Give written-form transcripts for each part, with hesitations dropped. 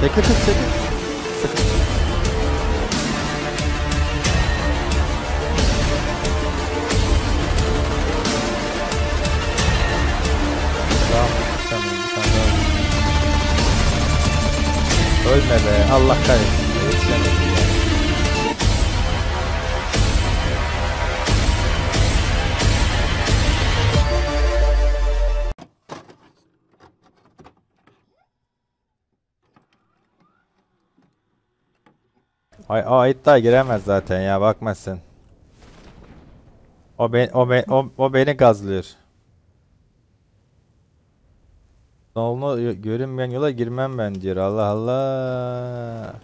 Çekil kız çekil. Sıkı. Tamam. Sen bir tane daha ölme be. Allah kahretsin. Yetişemedim ya. O iddia giremez zaten ya, bakmasın. O beni gazlıyor. Nolunu görünmeyen yola girmem ben diyor. Allah Allah.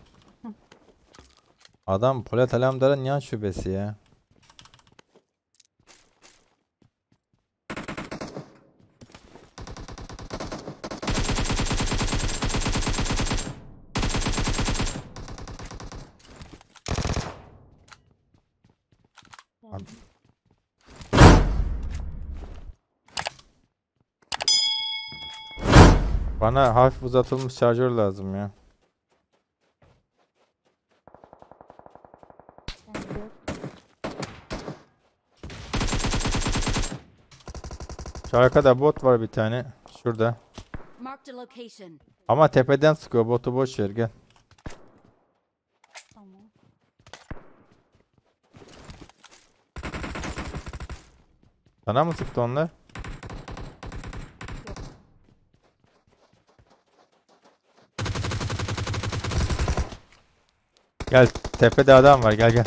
Adam Polat Alemdar'ın yan şubesi ya. Bana hafif uzatılmış şarjör lazım ya. Şu arkada bot var bir tane. Şurada. Marked a location. Ama tepeden sıkıyor. Botu boş ver, gel. Tamam. Sana mı sıktı onlar? Gel, tepede adam var, gel gel.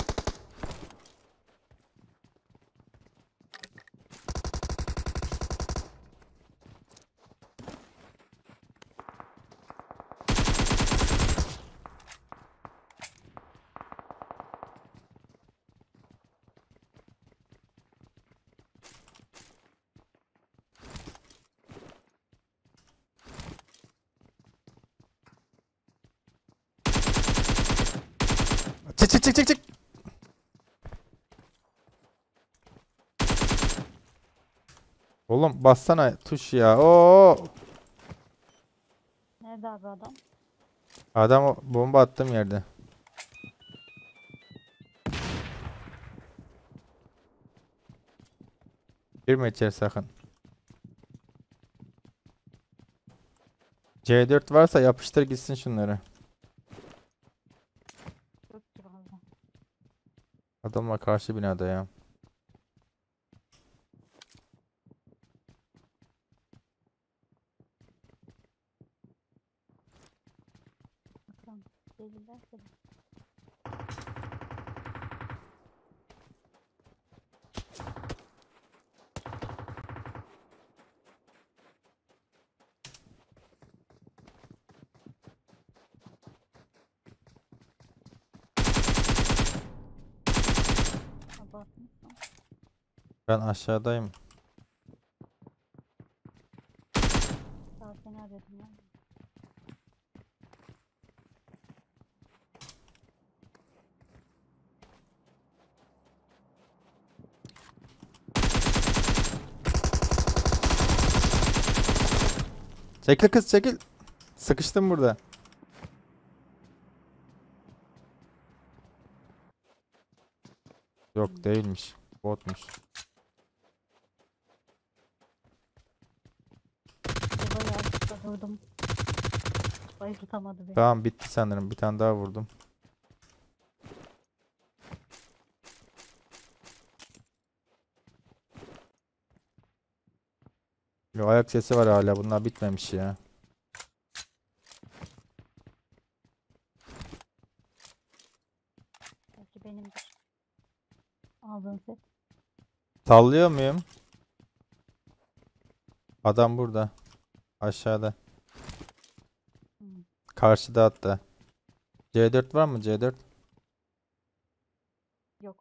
Çık çık çık çık çık. Oğlum bassana tuş ya. Oo. Nerede abi adam? Adam bomba attım yerde. Girme içeri sakın. C4 varsa yapıştır gitsin şunları. Yoktur abi. Adamlar karşı binada ya. Bakalım. Gelirlerse de. Abartmışsın. Ben aşağıdayım. Daha seni arıyordum ben. Çekil kız çekil. Sıkıştım burada. Yok değilmiş. Botmuş. Bayağı açıkta durdum. Bayıltamadı beni. Tamam bitti sanırım. Bir tane daha vurdum. Yo, ayak sesi var hala. Bunlar bitmemiş ya. Belki benimdir. Aldığın ses. Sallıyor muyum? Adam burada. Aşağıda. Hmm. Karşıda hatta. C4 var mı C4? Yok.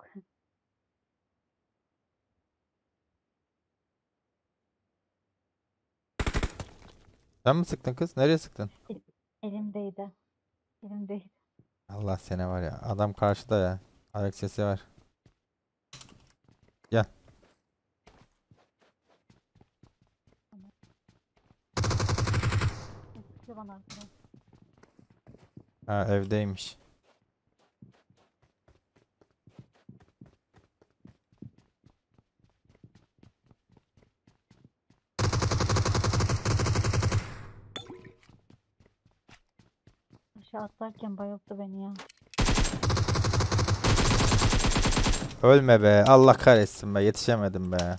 Sen mi sıktın kız? Nereye sıktın? Elimdeydi. Elimdeydi. Allah sene var ya. Adam karşıda ya. Ayak sesi var. Gel. Sıkıyor bana arkadan. Ha, evdeymiş. Aşağı atlarken bayılttı beni ya. Ölme be. Allah kahretsin be. Yetişemedim be.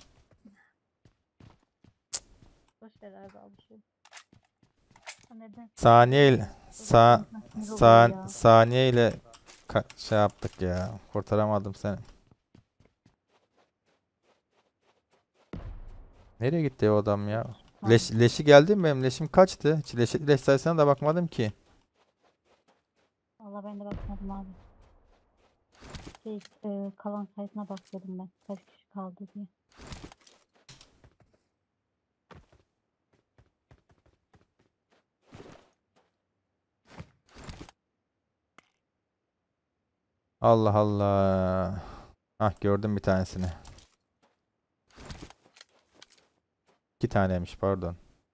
Boş ver abi, alışıyor. Neden? Saniye Sinir oluyor ya. saniye ile şey yaptık ya. Kurtaramadım seni. Nereye gitti o adam ya? Leşi geldi mi benim? Leşim kaçtı? Hiç leş sayısına da bakmadım ki. Valla ben de bakmadım abi. Kalan sayısına bakıyordum ben. Kaç kişi kaldı diye. Allah Allah. Ah, gördüm bir tanesini. İki taneymiş, pardon.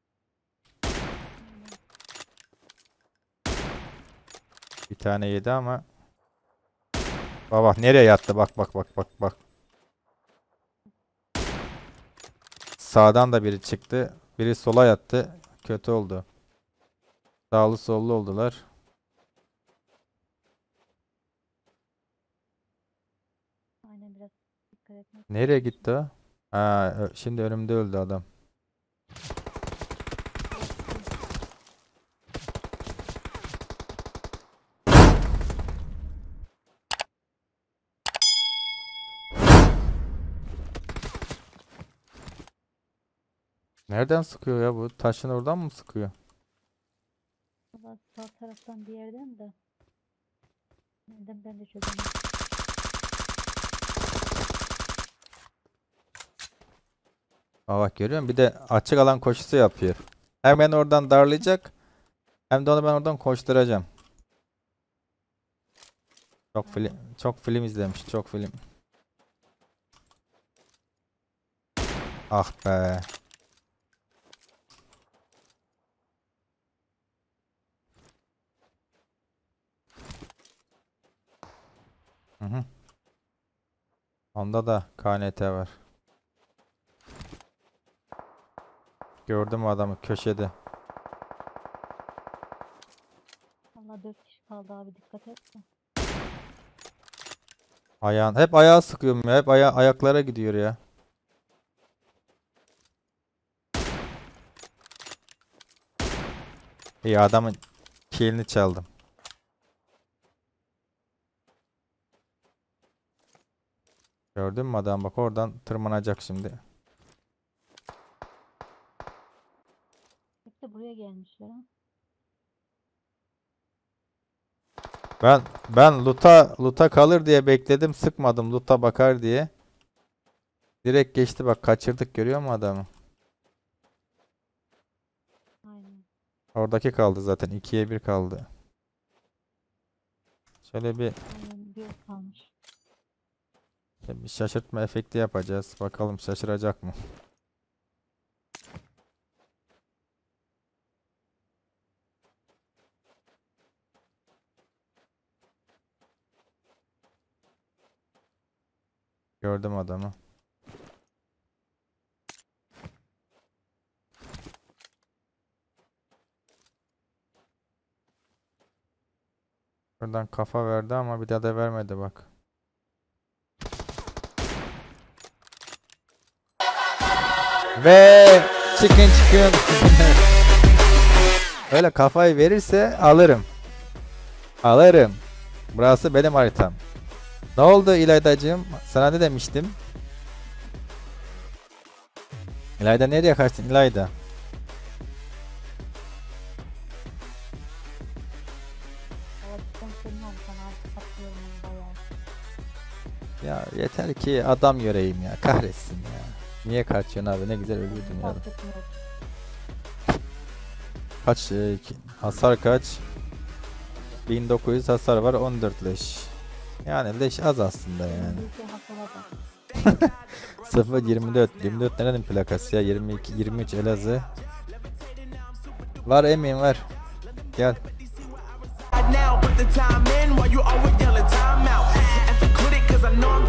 Bir tane yedi ama. Baba nereye yattı? Bak bak bak bak bak. Sağdan da biri çıktı. Biri sola yattı. Kötü oldu. Sağlı sollu oldular. Aynen, biraz dikkat etmek Nereye lazım. gitti o? Ha, şimdi önümde öldü adam. Nereden sıkıyor ya bu? Taşın oradan mı sıkıyor? Valla sağ taraftan bir yerden de. Nereden ben de çözemiyorum. Aa, bak görüyor musun? Bir de açık alan koşusu yapıyor. Hem beni oradan darlayacak, hem de onu ben oradan koşturacağım. Aynen. Çok film izlemiş, çok film. Ah be. Hı hı. Onda da KNT var. Gördüm adamı köşede. Valla 4 kişi kaldı abi, dikkat et de. Hep ayağa sıkıyorum ya. Hep ayaklara gidiyor ya. İyi, adamın killini çaldım. Gördün mü adam, bak oradan tırmanacak şimdi. Hep de buraya gelmişler ha. Ben luta kalır diye bekledim, sıkmadım luta bakar diye. Direkt geçti, bak kaçırdık, görüyor musun adamı? Aynen. Oradaki kaldı zaten, 2'ye 1 kaldı. Şöyle Aynen, bir kalmış. bir şaşırtma efekti yapacağız. Bakalım şaşıracak mı? Gördüm adamı. Buradan kafa verdi ama bir daha da vermedi bak. Ve çıkın. Öyle kafayı verirse alırım. Alırım. Burası benim haritam. Ne oldu İlaydacığım? Sana ne demiştim? İlayda nereye kaçtın İlayda? Valla cidden senin haritan abi, katılıyorum onu bayağı. Ya yeter ki adam göreyim ya. Kahretsin ya. Niye kaçıyorsun abi? Ne güzel ölüyordun ya. Fark etmiyor. Kaç hasar kaç? 1900 hasar var, 14 leş. Yani leş az aslında yani. Büyük hasara bak. 0-24 nerenin plakası ya? 23 Elazığ. Var emin var. Gel. right now, put the time in while you always yelling time out. And if I quit it, cause I know I'm